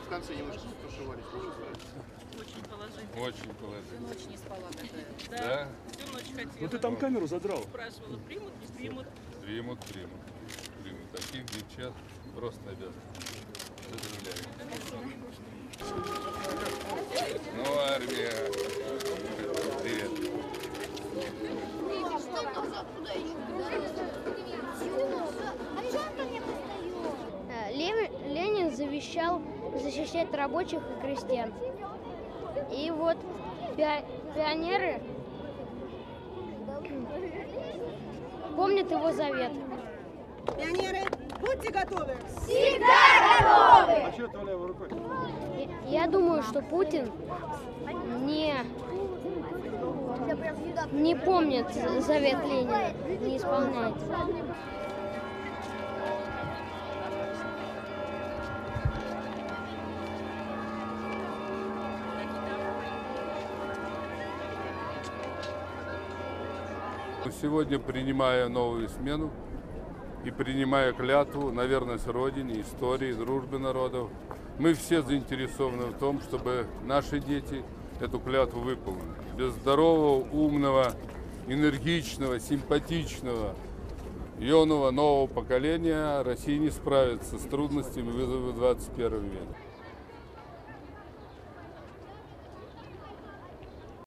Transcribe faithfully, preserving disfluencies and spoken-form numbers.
в конце немножко стушевались. Очень положительно. Очень положительно. Всю ночь не спала такая. Да, Да? всю ночь хотела. Ну ты там камеру задрал. Спрашивала, примут, не примут. Примут, примут. Примут. Таких девчат просто обязаны. Поздравляю. Ну, армия. Привет. Ленин завещал защищать рабочих и крестьян. И вот пи- пионеры помнят его завет. Пионеры, будьте готовы! А что это левой рукой? Я, я думаю, что Путин не, не помнит завет Ленина, не исполняет. Сегодня, принимая новую смену и принимая клятву на верность Родине, истории, дружбе народов, мы все заинтересованы в том, чтобы наши дети эту клятву выполнили. Без здорового, умного, энергичного, симпатичного, юного, нового поколения Россия не справится с трудностями и вызовами двадцать первого века.